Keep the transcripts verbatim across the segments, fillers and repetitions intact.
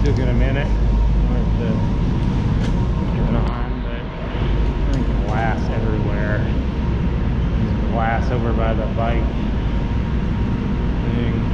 took it a minute with the going on, but I think glass everywhere. There's glass over by the bike thing.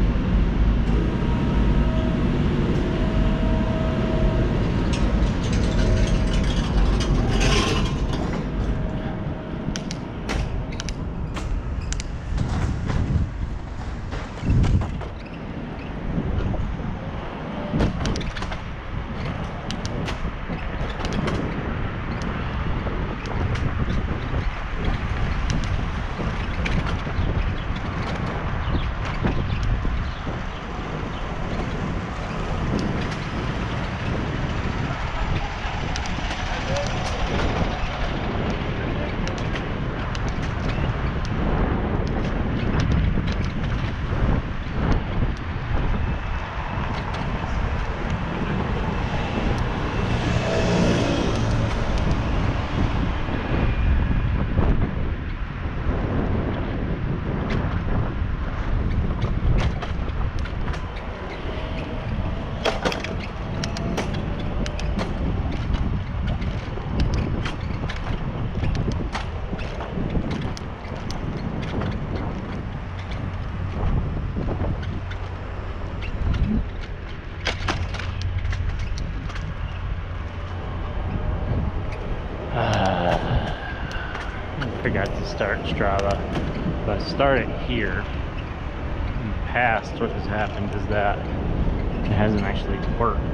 I forgot to start Strava. If I start it here, in the past what has happened is that it hasn't actually worked.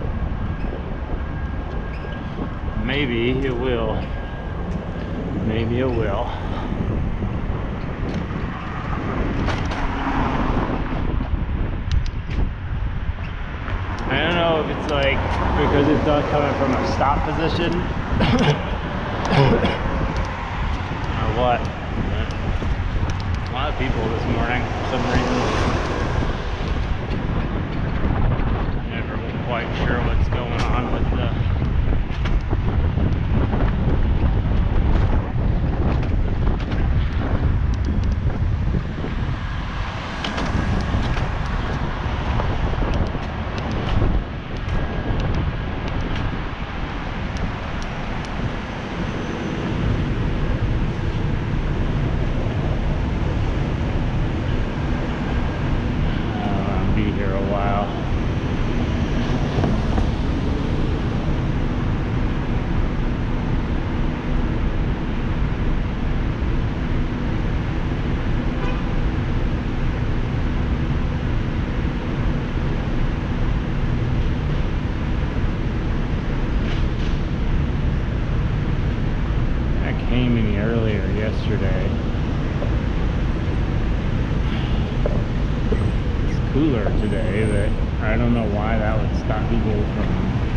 Maybe it will. Maybe it will. I don't know if it's like because it's not coming from a stop position or what. But a lot of people this morning for some reason. Never quite sure what's going on with the came any earlier yesterday. It's cooler today, but I don't know why that would stop people from